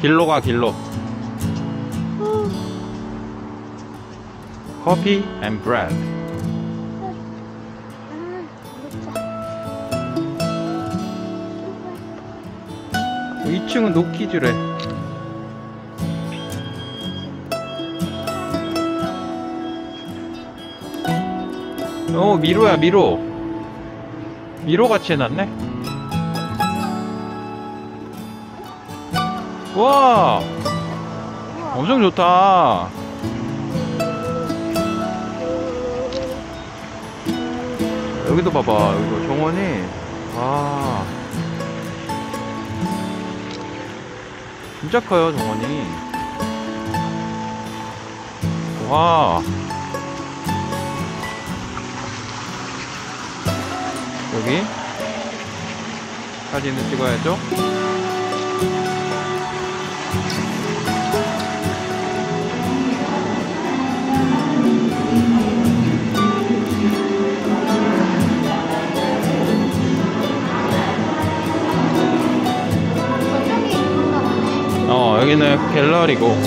길로 가, 길로. Coffee and bread. 2층은 노키즈래. 미로야, 미로. 미로 같이 해놨네. 와, 엄청 좋다. 여기도 봐봐. 여기도 정원이. 와, 진짜 커요, 정원이. 와. 여기 사진을 찍어야죠. 여기는 갤러리고.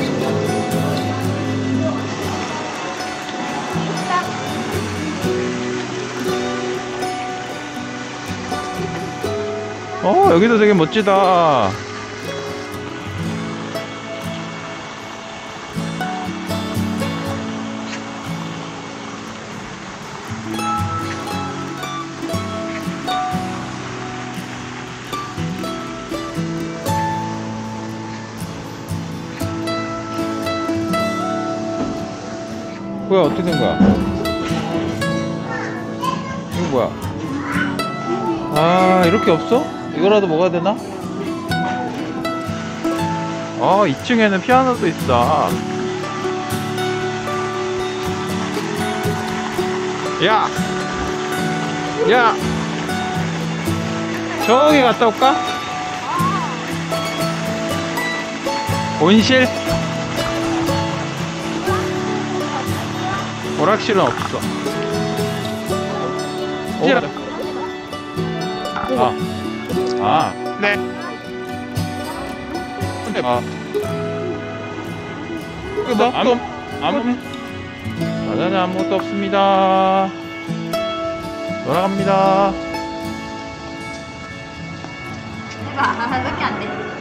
여기도 되게 멋지다. 뭐야, 어떻게 된 거야? 이거 뭐야? 아, 이렇게 없어? 이거라도 먹어야 되나? 2층에는 피아노도 있어. 야! 야! 저기 갔다 올까? 온실? 오락실은 없어. 네. 근데 아무것도 없습니다. 돌아갑니다. 해봐. 몇 개 안 돼.